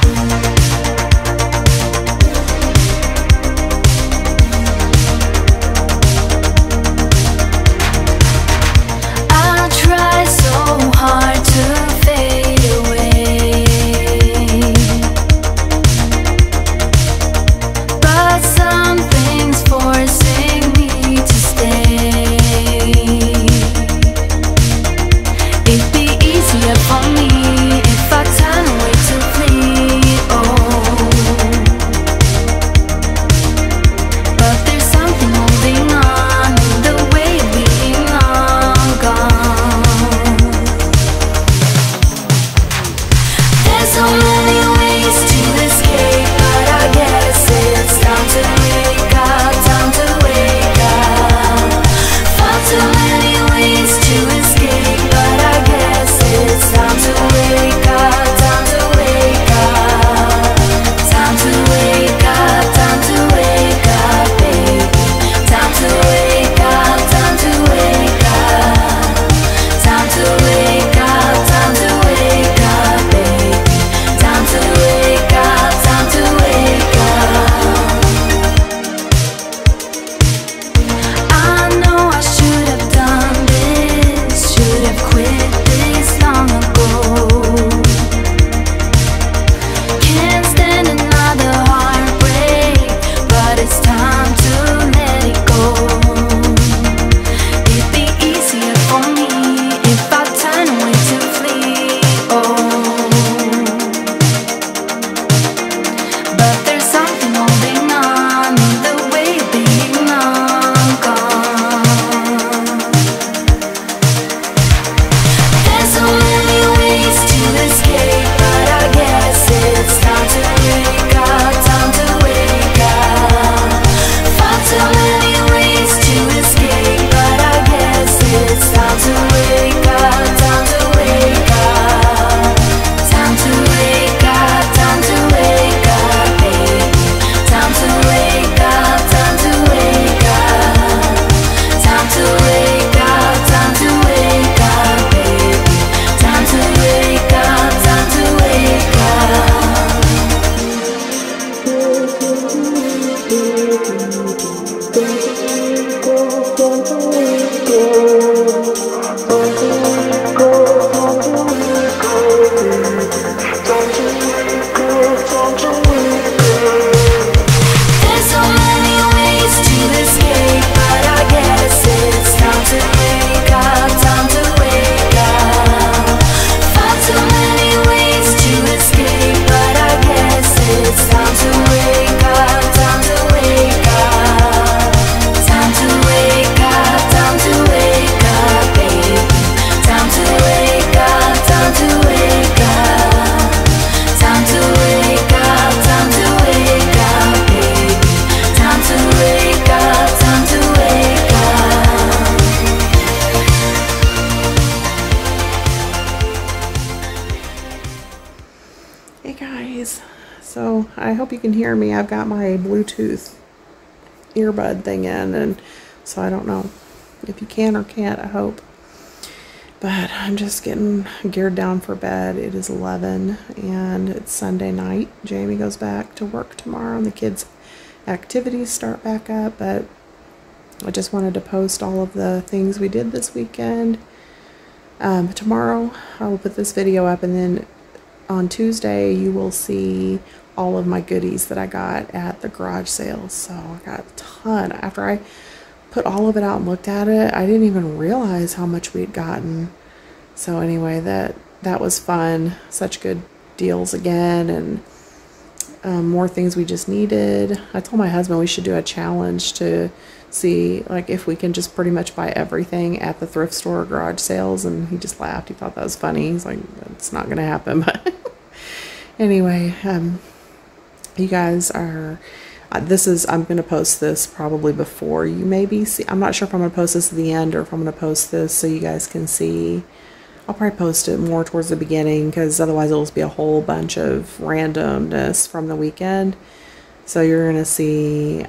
So I hope you can hear me. I've got my Bluetooth earbud thing in, and so I don't know if you can or can't, I hope. But I'm just getting geared down for bed. It is 11 and it's Sunday night. Jamie goes back to work tomorrow and the kids' activities start back up, but I just wanted to post all of the things we did this weekend. Tomorrow I will put this video up, and then on Tuesday you will see all of my goodies that I got at the garage sales. So I got a ton. After I put all of it out and looked at it, I didn't even realize how much we had gotten. So anyway, that was fun. Such good deals again, and more things we just needed. I told my husband we should do a challenge to see like if we can just pretty much buy everything at the thrift store or garage sales, and he just laughed. He thought that was funny. He's like, it's not gonna happen. But anyway, you guys are I'm gonna post this probably before you maybe see. I'm not sure if I'm gonna post this at the end or if I'm gonna post this so you guys can see. I'll probably post it more towards the beginning, because otherwise it'll just be a whole bunch of randomness from the weekend. So you're gonna see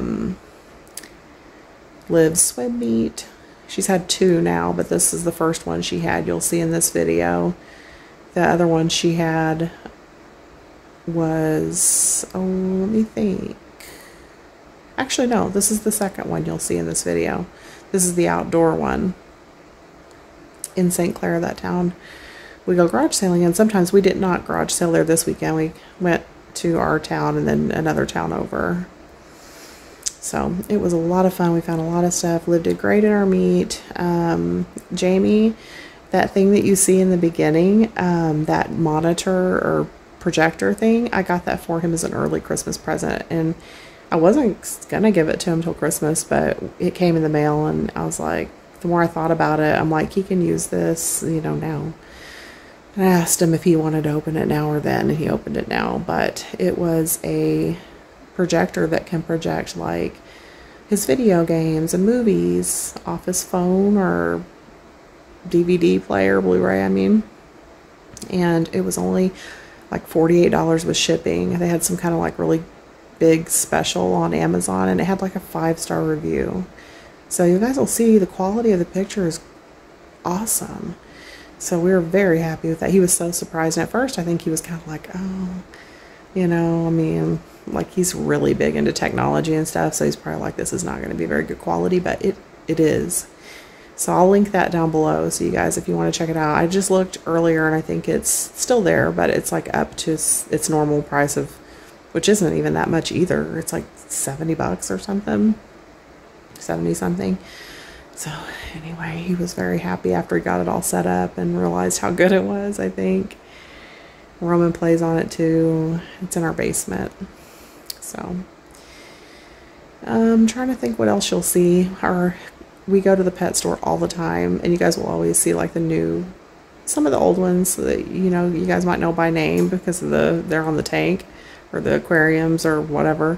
Liv's swim meet. She's had 2 now, but this is the first one she had. You'll see in this video. The other one she had was, oh, let me think. Actually, no, this is the second one you'll see in this video. This is the outdoor one in St. Clair, that town we go garage sailing in. Sometimes we did not garage sale there this weekend. We went to our town and then another town over. So it was a lot of fun. We found a lot of stuff. Liv did great in our meet. Jamie, that thing that you see in the beginning, that monitor or projector thing, I got that for him as an early Christmas present. And I wasn't going to give it to him till Christmas, but it came in the mail and I was like, the more I thought about it, I'm like, he can use this, you know, now. And I asked him if he wanted to open it now or then, and he opened it now. But it was a projector that can project like his video games and movies off his phone or DVD player, Blu-ray, I mean. And it was only like $48 with shipping. They had some kind of like really big special on Amazon, and it had like a 5-star review. So you guys will see the quality of the picture is awesome. So we were very happy with that. He was so surprised. And at first, I think he was kind of like, oh, you know, I mean, like he's really big into technology and stuff. So he's probably like, this is not going to be very good quality, but it is. So I'll link that down below. So you guys, if you want to check it out, I just looked earlier and I think it's still there, but it's like up to its normal price of, which isn't even that much either. It's like 70 bucks or something, 70 something. So anyway, he was very happy after he got it all set up and realized how good it was, I think. Roman plays on it too. It's in our basement. So I'm trying to think what else you'll see. We go to the pet store all the time, and you guys will always see like some of the old ones that, you know, you guys might know by name because of they're on the tank or the aquariums or whatever.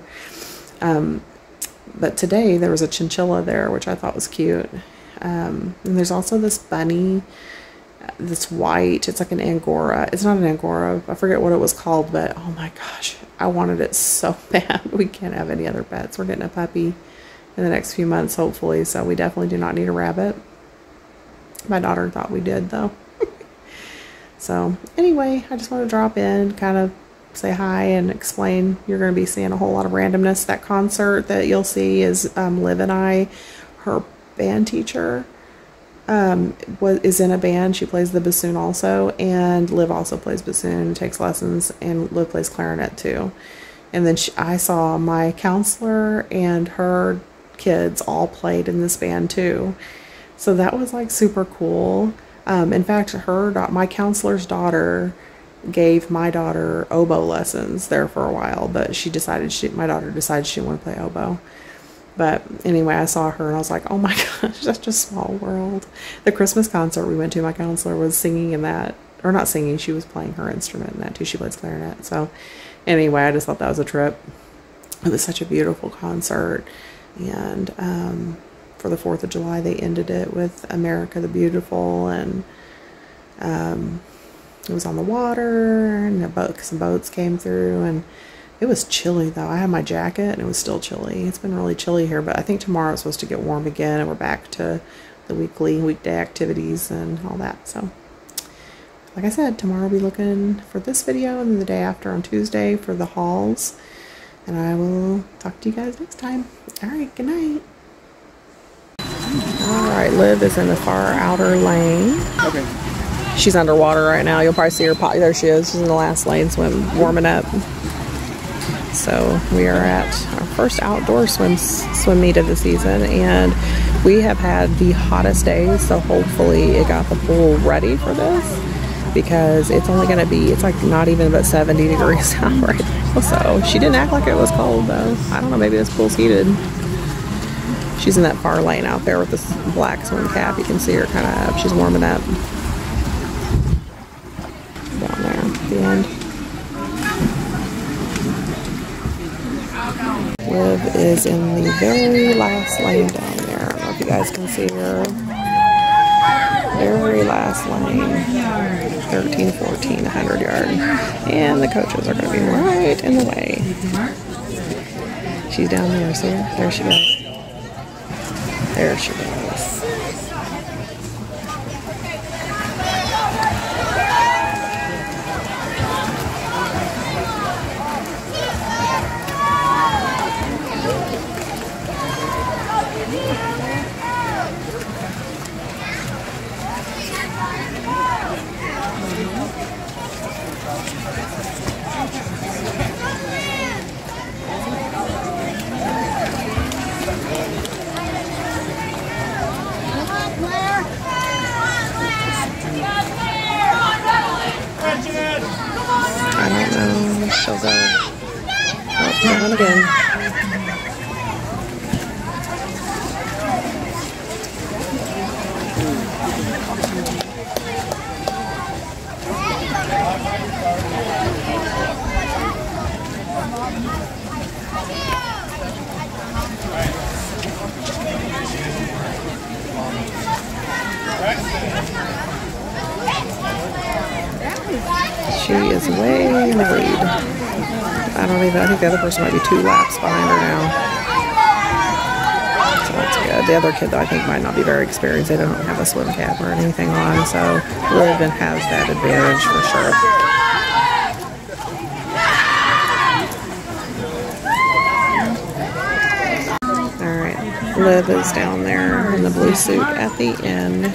But today there was a chinchilla there, which I thought was cute. And there's also this bunny that's white. It's like an Angora. It's not an Angora. I forget what it was called, but oh my gosh, I wanted it so bad. We can't have any other pets. We're getting a puppy in the next few months, hopefully. So we definitely do not need a rabbit. My daughter thought we did, though. So anyway, I just want to drop in, kind of say hi and explain. You're going to be seeing a whole lot of randomness. That concert that you'll see is Liv and I. Her band teacher is in a band. She plays the bassoon also, and Liv also plays bassoon, takes lessons, and Liv plays clarinet too. And then I saw my counselor and her kids all played in this band too. So that was like super cool. In fact, my counselor's daughter gave my daughter oboe lessons there for a while, but my daughter decided she didn't want to play oboe. But anyway, I saw her and I was like, oh my gosh, that's just a small world. The Christmas concert we went to, my counselor was singing in that, or not singing, she was playing her instrument in that too. She plays clarinet. So anyway, I just thought that was a trip. It was such a beautiful concert. And for the 4th of July, they ended it with America the Beautiful, and it was on the water, and some boats came through, and it was chilly though. I had my jacket and it was still chilly. It's been really chilly here, but I think tomorrow it's supposed to get warm again, and we're back to the weekday activities and all that. So like I said, tomorrow I'll be looking for this video, and then the day after on Tuesday for the hauls, and I will talk to you guys next time. All right, good night. All right, Liv is in the far outer lane. Okay. She's underwater right now. You'll probably see her there she is. She's in the last lane, warming up. So we are at our first outdoor swim meet of the season, and we have had the hottest days. So hopefully it got the pool ready for this, because it's only going to be, it's like not even about 70 degrees out right now. So she didn't act like it was cold though. I don't know, maybe this pool's heated. She's in that far lane out there with this black swim cap. You can see her kind of up. She's warming up. Down there at the end. Liv is in the very last lane down there. I don't know if you guys can see her. Very last lane. 13, 14, 100 yard. And the coaches are going to be right in the way. She's down there, see her? There she goes. There she goes. I don't know if she'll go. Oh, going again. She is way in the lead. I think the other person might be 2 laps behind her now. So that's good. The other kid, though, I think might not be very experienced. They don't have a swim cap or anything on, so Liv has that advantage for sure. Alright, Liv is down there in the blue suit at the end.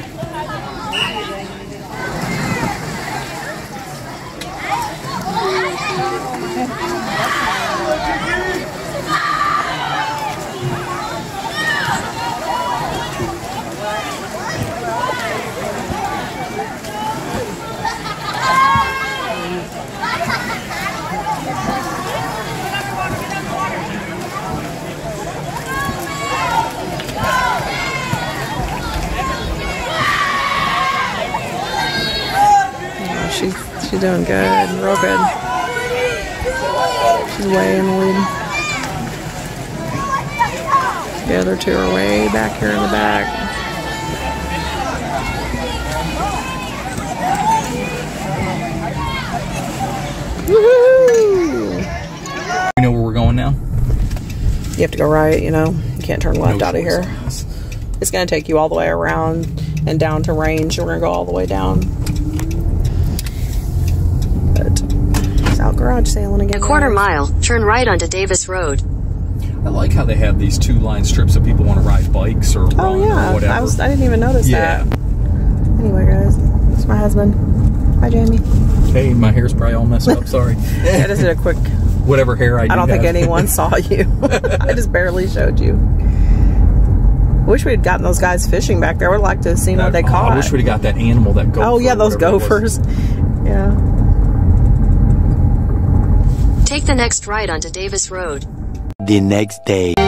She's doing good, real good. She's way in the lead. The other 2 are way back here in the back. Woohoo! You know where we're going now? You have to go right, you know. You can't turn left out of here. It's going to take you all the way around and down to range. We're going to go all the way down. Out garage sailing again. A quarter mile, turn right onto Davis Road. I like how they have these 2-line strips if people want to ride bikes or run or whatever. I didn't even notice that. Anyway, guys, it's my husband. Hi, Jamie. Hey, my hair's probably all messed up. Sorry. I just did a quick. Whatever hair I do. I don't think anyone saw you. I just barely showed you. Wish we had gotten those guys fishing back there. I would like to have seen what they caught. I wish we'd have got that animal, that gopher. Oh yeah, those gophers. Yeah. Take the next right onto Davis Road. The next day.